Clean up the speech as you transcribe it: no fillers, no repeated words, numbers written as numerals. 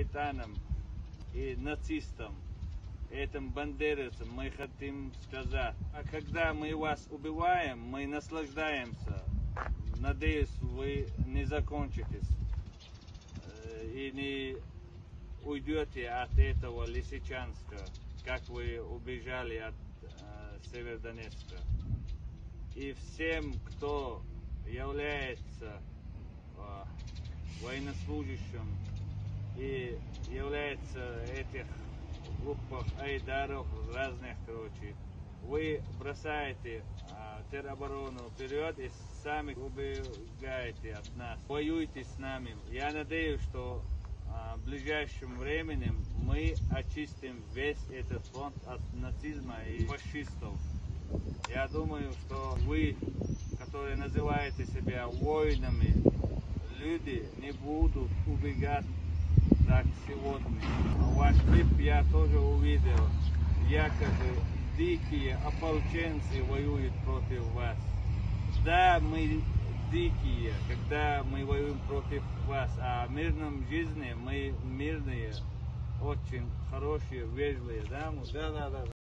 шайтанам и нацистам, этим бандеровцам мы хотим сказать: а когда мы вас убиваем, мы наслаждаемся. Надеюсь, вы не закончитесь и не уйдете от этого Лисичанска, как вы убежали от Северодонецка. И всем, кто является военнослужащим и является этих группах айдаров разных, короче, вы бросаете тероборону вперед и сами убегаете от нас. Воюйте с нами. Я надеюсь, что в ближайшем времени мы очистим весь этот фронт от нацизма и фашистов. Я думаю, что вы, которые называете себя воинами, люди не будут убегать так сегодня. Ваш клип я тоже увидел. Якобы дикие ополченцы воюют против вас. Да, мы дикие, когда мы воюем против вас, а в мирном жизни мы мирные, очень хорошие, вежливые, да? Да.